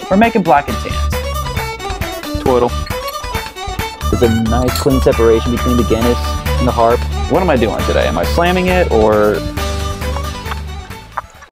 We're making black and tans. Twiddle. There's a nice clean separation between the Guinness and the harp. What am I doing today? Am I slamming it or